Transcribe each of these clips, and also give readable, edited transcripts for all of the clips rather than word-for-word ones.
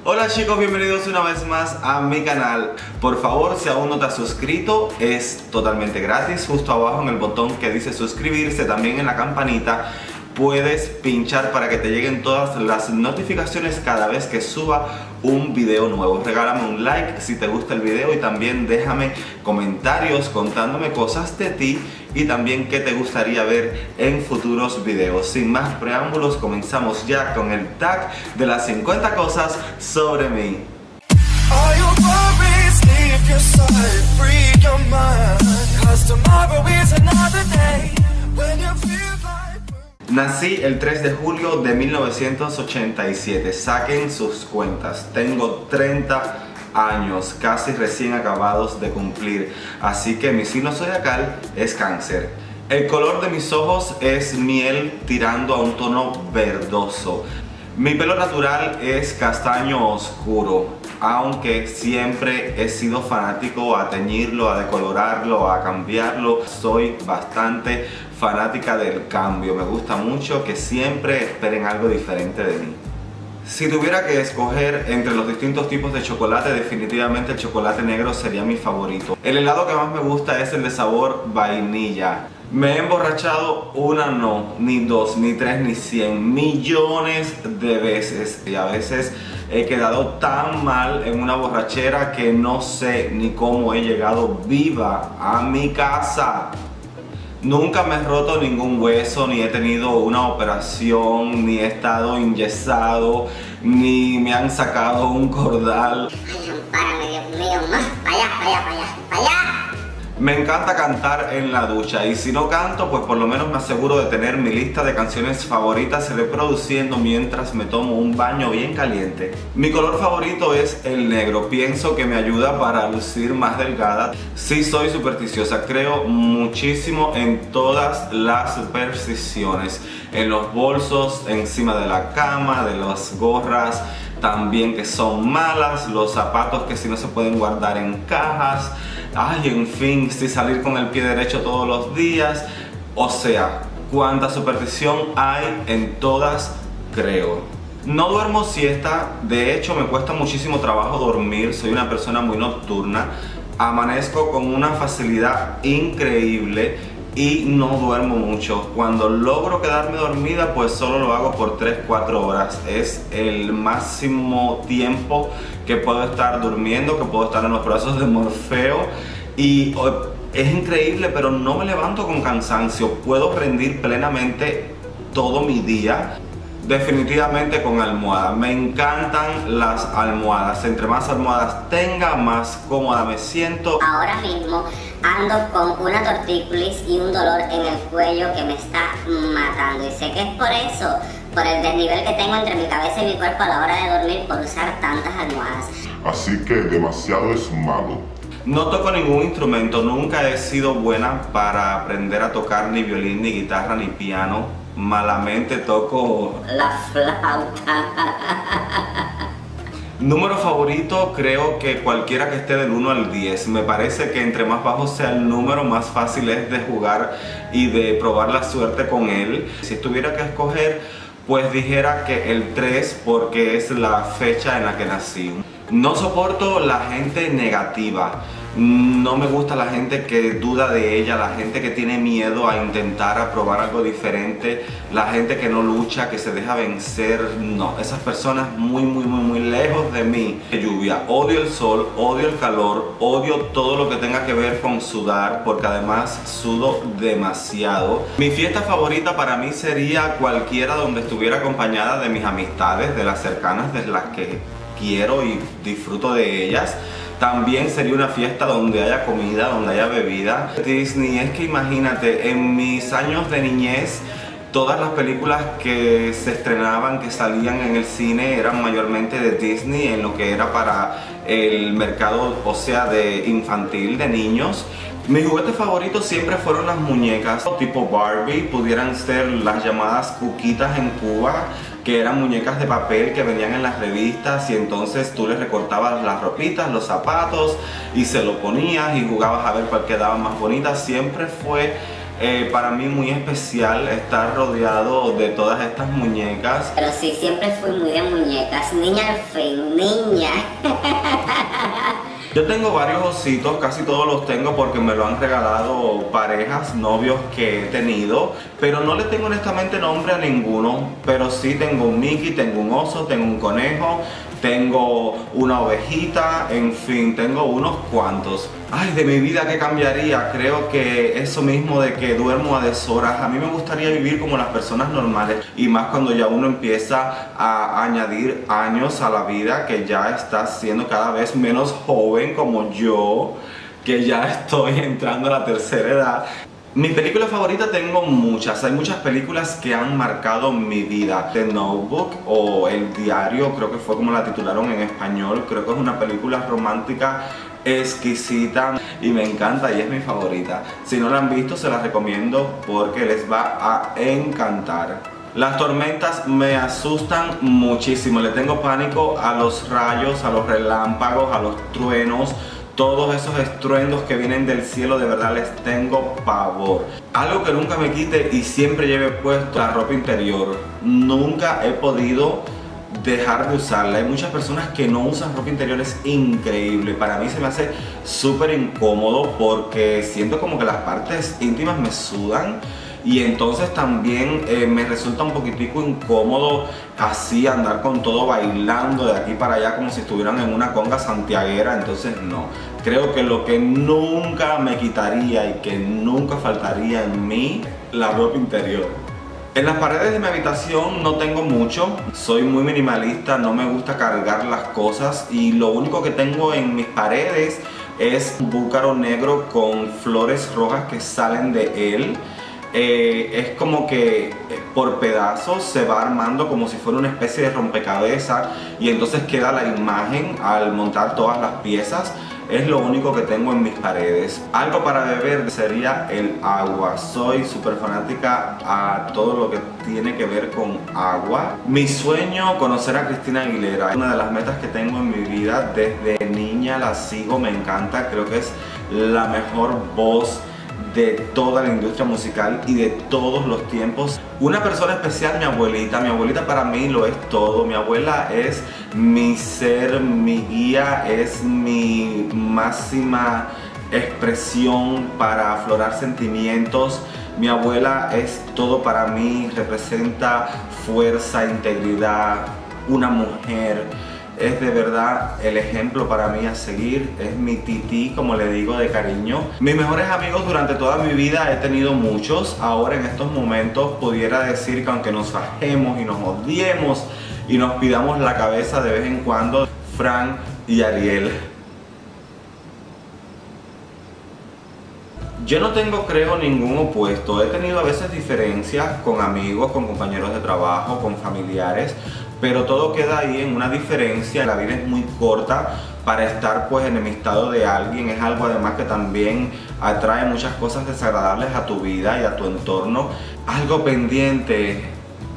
Hola chicos, bienvenidos una vez más a mi canal. Por favor, si aún no te has suscrito, es totalmente gratis. Justo abajo en el botón que dice suscribirse, también en la campanita puedes pinchar para que te lleguen todas las notificaciones cada vez que suba un video nuevo. Regálame un like si te gusta el video y también déjame comentarios contándome cosas de ti y también qué te gustaría ver en futuros videos. Sin más preámbulos, comenzamos ya con el tag de las 50 cosas sobre mí. Nací el 3 de julio de 1987, saquen sus cuentas, tengo 30 años, casi recién acabados de cumplir, así que mi signo zodiacal es Cáncer. El color de mis ojos es miel tirando a un tono verdoso. Mi pelo natural es castaño oscuro, aunque siempre he sido fanático a teñirlo, a decolorarlo, a cambiarlo. Soy bastante fanática del cambio, me gusta mucho que siempre esperen algo diferente de mí. Si tuviera que escoger entre los distintos tipos de chocolate, definitivamente el chocolate negro sería mi favorito. El helado que más me gusta es el de sabor vainilla. Me he emborrachado una no, ni dos, ni tres, ni 100 millones de veces. Y a veces he quedado tan mal en una borrachera que no sé ni cómo he llegado viva a mi casa. Nunca me he roto ningún hueso, ni he tenido una operación, ni he estado enyesado, ni me han sacado un cordal. Ay, ampárame, Dios mío, más para allá, para allá, para allá, para allá. Me encanta cantar en la ducha y si no canto, pues por lo menos me aseguro de tener mi lista de canciones favoritas reproduciendo mientras me tomo un baño bien caliente. Mi color favorito es el negro, pienso que me ayuda para lucir más delgada. Sí soy supersticiosa, creo muchísimo en todas las supersticiones, en los bolsos, encima de la cama, de las gorras también que son malas, los zapatos que si no se pueden guardar en cajas. Ay, en fin, si salir con el pie derecho todos los días. O sea, cuánta superstición hay en todas, creo. No duermo siesta, de hecho me cuesta muchísimo trabajo dormir, soy una persona muy nocturna. Amanezco con una facilidad increíble y no duermo mucho. Cuando logro quedarme dormida, pues solo lo hago por 3-4 horas. Es el máximo tiempo que puedo estar durmiendo, que puedo estar en los brazos de Morfeo. Y es increíble, pero no me levanto con cansancio. Puedo rendir plenamente todo mi día. Definitivamente con almohada. Me encantan las almohadas. Entre más almohadas tenga, más cómoda me siento. Ahora mismo ando con una tortícolis y un dolor en el cuello que me está matando. Y sé que es por eso, por el desnivel que tengo entre mi cabeza y mi cuerpo a la hora de dormir por usar tantas almohadas. Así que demasiado es malo. No toco ningún instrumento. Nunca he sido buena para aprender a tocar ni violín, ni guitarra, ni piano. Malamente toco la flauta. Número favorito, creo que cualquiera que esté del 1 al 10. Me parece que entre más bajo sea el número, más fácil es de jugar y de probar la suerte con él. Si tuviera que escoger, pues dijera que el 3 porque es la fecha en la que nací. No soporto la gente negativa. No me gusta la gente que duda de ella, la gente que tiene miedo a intentar a probar algo diferente, la gente que no lucha, que se deja vencer. No, esas personas muy lejos de mí. Lluvia, odio el sol, odio el calor, odio todo lo que tenga que ver con sudar, porque además sudo demasiado. Mi fiesta favorita para mí sería cualquiera donde estuviera acompañada de mis amistades, de las cercanas, de las que quiero y disfruto de ellas. También sería una fiesta donde haya comida, donde haya bebida. Disney, es que imagínate, en mis años de niñez, todas las películas que se estrenaban, que salían en el cine, eran mayormente de Disney, en lo que era para el mercado, o sea, de infantil, de niños. Mis juguetes favoritos siempre fueron las muñecas tipo Barbie, pudieran ser las llamadas cuquitas en Cuba, que eran muñecas de papel que venían en las revistas y entonces tú les recortabas las ropitas, los zapatos y se lo ponías y jugabas a ver cuál quedaba más bonita. Siempre fue para mí muy especial estar rodeado de todas estas muñecas. Pero sí, siempre fui muy de muñecas, niña al fin, niña. Yo tengo varios ositos, casi todos los tengo porque me lo han regalado parejas, novios que he tenido, pero no le tengo honestamente nombre a ninguno, pero sí tengo un Mickey, tengo un oso, tengo un conejo, tengo una ovejita, en fin, tengo unos cuantos. Ay, de mi vida, ¿qué cambiaría? Creo que eso mismo de que duermo a deshoras. A mí me gustaría vivir como las personas normales, y más cuando ya uno empieza a añadir años a la vida, que ya está siendo cada vez menos joven como yo, que ya estoy entrando a la tercera edad. Mi película favorita tengo muchas, hay muchas películas que han marcado mi vida. The Notebook o El Diario, creo que fue como la titularon en español, creo que es una película romántica exquisita y me encanta y es mi favorita. Si no la han visto se las recomiendo porque les va a encantar. Las tormentas me asustan muchísimo, le tengo pánico a los rayos, a los relámpagos, a los truenos. Todos esos estruendos que vienen del cielo, de verdad les tengo pavor. Algo que nunca me quite y siempre lleve puesto, la ropa interior. Nunca he podido dejar de usarla. Hay muchas personas que no usan ropa interior, es increíble. Para mí se me hace súper incómodo porque siento como que las partes íntimas me sudan. Y entonces también me resulta un poquitico incómodo así andar con todo bailando de aquí para allá como si estuvieran en una conga santiaguera. Entonces no, creo que lo que nunca me quitaría y que nunca faltaría en mí, la ropa interior. En las paredes de mi habitación no tengo mucho, soy muy minimalista, no me gusta cargar las cosas y lo único que tengo en mis paredes es un búcaro negro con flores rojas que salen de él. Es como que por pedazos se va armando como si fuera una especie de rompecabezas y entonces queda la imagen al montar todas las piezas. Es lo único que tengo en mis paredes. Algo para beber sería el agua. Soy súper fanática a todo lo que tiene que ver con agua. Mi sueño, conocer a Christina Aguilera. Una de las metas que tengo en mi vida. Desde niña la sigo, me encanta. Creo que es la mejor voz de toda la industria musical y de todos los tiempos. Una persona especial, mi abuelita para mí lo es todo. Mi abuela es mi ser, mi guía, es mi máxima expresión para aflorar sentimientos. Mi abuela es todo para mí, representa fuerza, integridad, una mujer. Es de verdad el ejemplo para mí a seguir, es mi tití, como le digo de cariño. Mis mejores amigos durante toda mi vida he tenido muchos. Ahora en estos momentos pudiera decir que aunque nos fajemos y nos odiemos y nos pidamos la cabeza de vez en cuando, Fran y Ariel. Yo no tengo, creo, ningún opuesto. He tenido a veces diferencias con amigos, con compañeros de trabajo, con familiares, pero todo queda ahí en una diferencia. La vida es muy corta para estar pues enemistado de alguien. Es algo además que también atrae muchas cosas desagradables a tu vida y a tu entorno. Algo pendiente.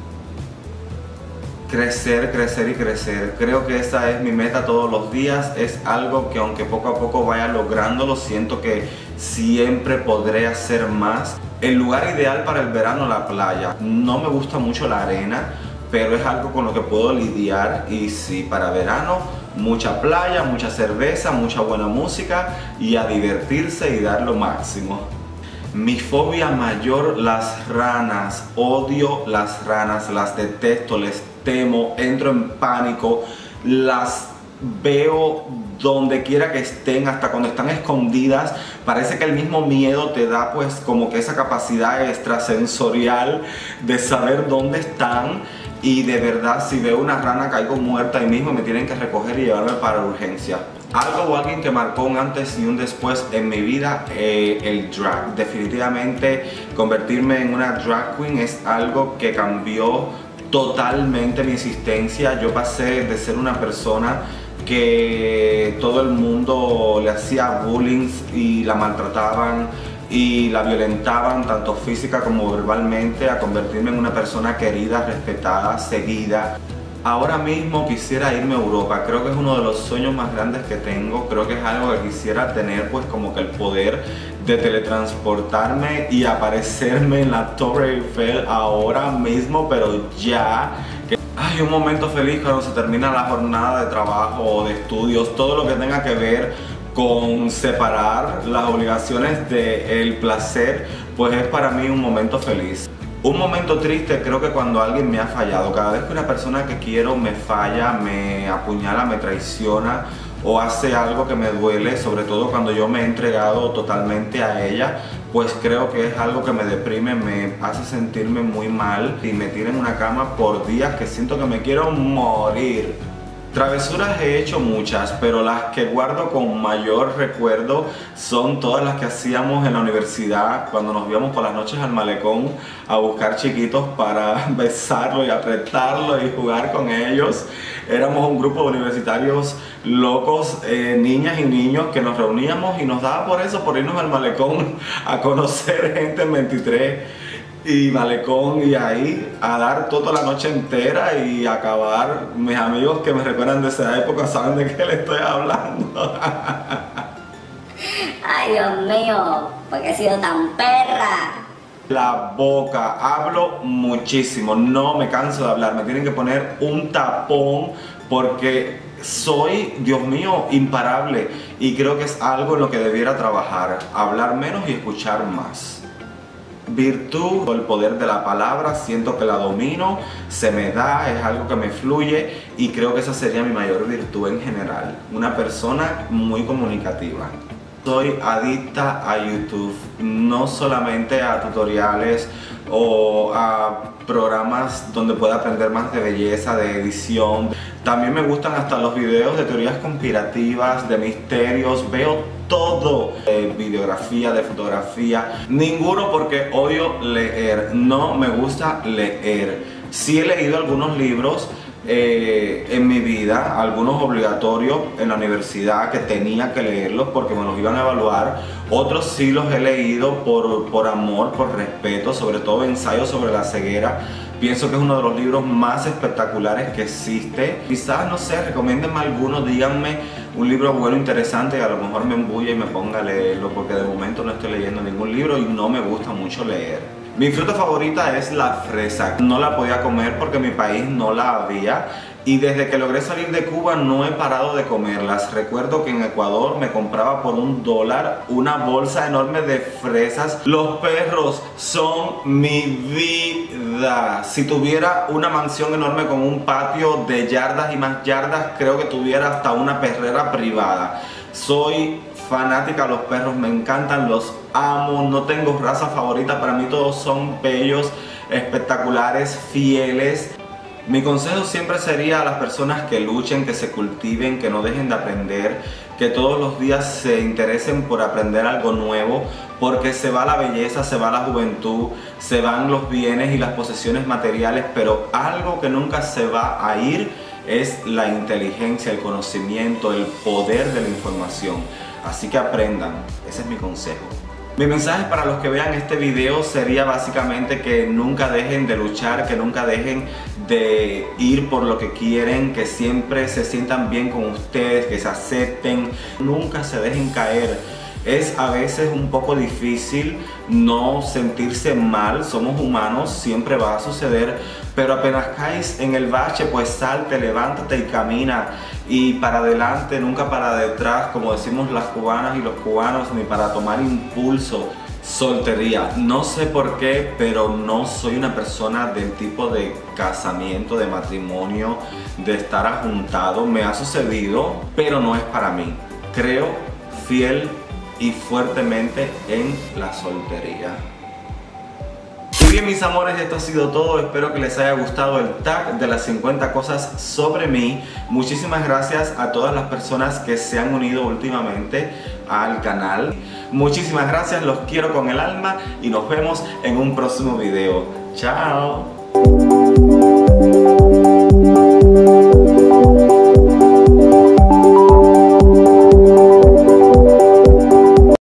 Crecer, crecer y crecer. Creo que esa es mi meta todos los días. Es algo que aunque poco a poco vaya lográndolo, siento que siempre podré hacer más. El lugar ideal para el verano, la playa. No me gusta mucho la arena, pero es algo con lo que puedo lidiar. Y sí, para verano, mucha playa, mucha cerveza, mucha buena música y a divertirse y dar lo máximo. Mi fobia mayor, las ranas. Odio las ranas, las detesto, les temo, entro en pánico, las veo donde quiera que estén, hasta cuando están escondidas. Parece que el mismo miedo te da pues como que esa capacidad extrasensorial de saber dónde están. Y de verdad, si veo una rana caigo muerta ahí mismo, me tienen que recoger y llevarme para urgencia. Algo o alguien que marcó un antes y un después en mi vida, el drag. Definitivamente convertirme en una drag queen es algo que cambió totalmente mi existencia. Yo pasé de ser una persona que todo el mundo le hacía bullying y la maltrataban y la violentaban tanto física como verbalmente, a convertirme en una persona querida, respetada, seguida, Ahora mismo quisiera irme a Europa, creo que es uno de los sueños más grandes que tengo, creo que es algo que quisiera tener, pues como que el poder de teletransportarme y aparecerme en la Torre Eiffel ahora mismo, pero ya. Ay, un momento feliz cuando se termina la jornada de trabajo o de estudios, todo lo que tenga que ver con separar las obligaciones del placer, pues es para mí un momento feliz. Un momento triste creo que cuando alguien me ha fallado. Cada vez que una persona que quiero me falla, me apuñala, me traiciona o hace algo que me duele, sobre todo cuando yo me he entregado totalmente a ella, pues creo que es algo que me deprime, me hace sentirme muy mal y me tira en una cama por días que siento que me quiero morir. Travesuras he hecho muchas, pero las que guardo con mayor recuerdo son todas las que hacíamos en la universidad cuando nos íbamos por las noches al malecón a buscar chiquitos para besarlos y apretarlos y jugar con ellos. Éramos un grupo de universitarios locos, niñas y niños que nos reuníamos y nos daba por eso, por irnos al malecón a conocer gente en 23 y malecón y ahí a dar toda la noche entera y acabar. Mis amigos que me recuerdan de esa época saben de qué les estoy hablando. Ay, Dios mío, ¿por qué he sido tan perra? La boca, hablo muchísimo, no me canso de hablar, me tienen que poner un tapón porque soy, Dios mío, imparable y creo que es algo en lo que debiera trabajar, hablar menos y escuchar más. Virtud, el poder de la palabra, siento que la domino, se me da, es algo que me fluye y creo que esa sería mi mayor virtud en general. Una persona muy comunicativa. Soy adicta a YouTube, no solamente a tutoriales o a programas donde pueda aprender más de belleza, de edición. También me gustan hasta los videos de teorías conspirativas, de misterios, veo todo, de videografía, de fotografía, ninguno porque odio leer, no me gusta leer. Sí he leído algunos libros en mi vida, algunos obligatorios en la universidad que tenía que leerlos porque me los iban a evaluar, otros sí los he leído por amor, por respeto, sobre todo ensayos sobre la ceguera. Pienso que es uno de los libros más espectaculares que existe. Quizás, no sé, recomiéndenme alguno, díganme un libro bueno, interesante y a lo mejor me embulle y me ponga a leerlo porque de momento no estoy leyendo ningún libro y no me gusta mucho leer. Mi fruta favorita es la fresa. No la podía comer porque en mi país no la había y desde que logré salir de Cuba no he parado de comerlas. Recuerdo que en Ecuador me compraba por $1 una bolsa enorme de fresas. Los perros son mi vida. Si tuviera una mansión enorme con un patio de yardas y más yardas, creo que tuviera hasta una perrera privada. Soy fanática de los perros, me encantan, los amo, no tengo raza favorita, para mí todos son bellos, espectaculares, fieles. Mi consejo siempre sería a las personas que luchen, que se cultiven, que no dejen de aprender, que todos los días se interesen por aprender algo nuevo, porque se va la belleza, se va la juventud, se van los bienes y las posesiones materiales, pero algo que nunca se va a ir es la inteligencia, el conocimiento, el poder de la información. Así que aprendan, ese es mi consejo. Mi mensaje para los que vean este video sería básicamente que nunca dejen de luchar, que nunca dejen de ir por lo que quieren, que siempre se sientan bien con ustedes, que se acepten, nunca se dejen caer. Es a veces un poco difícil no sentirse mal, somos humanos, siempre va a suceder, pero apenas caes en el bache, pues salte, levántate y camina. Y para adelante, nunca para detrás, como decimos las cubanas y los cubanos, ni para tomar impulso. Soltería, no sé por qué, pero no soy una persona del tipo de casamiento, de matrimonio, de estar ajuntado. Me ha sucedido, pero no es para mí. Creo fiel y fuertemente en la soltería. Y bien, mis amores, esto ha sido todo. Espero que les haya gustado el tag de las 50 cosas sobre mí. Muchísimas gracias a todas las personas que se han unido últimamente al canal. Muchísimas gracias, los quiero con el alma y nos vemos en un próximo video. Chao.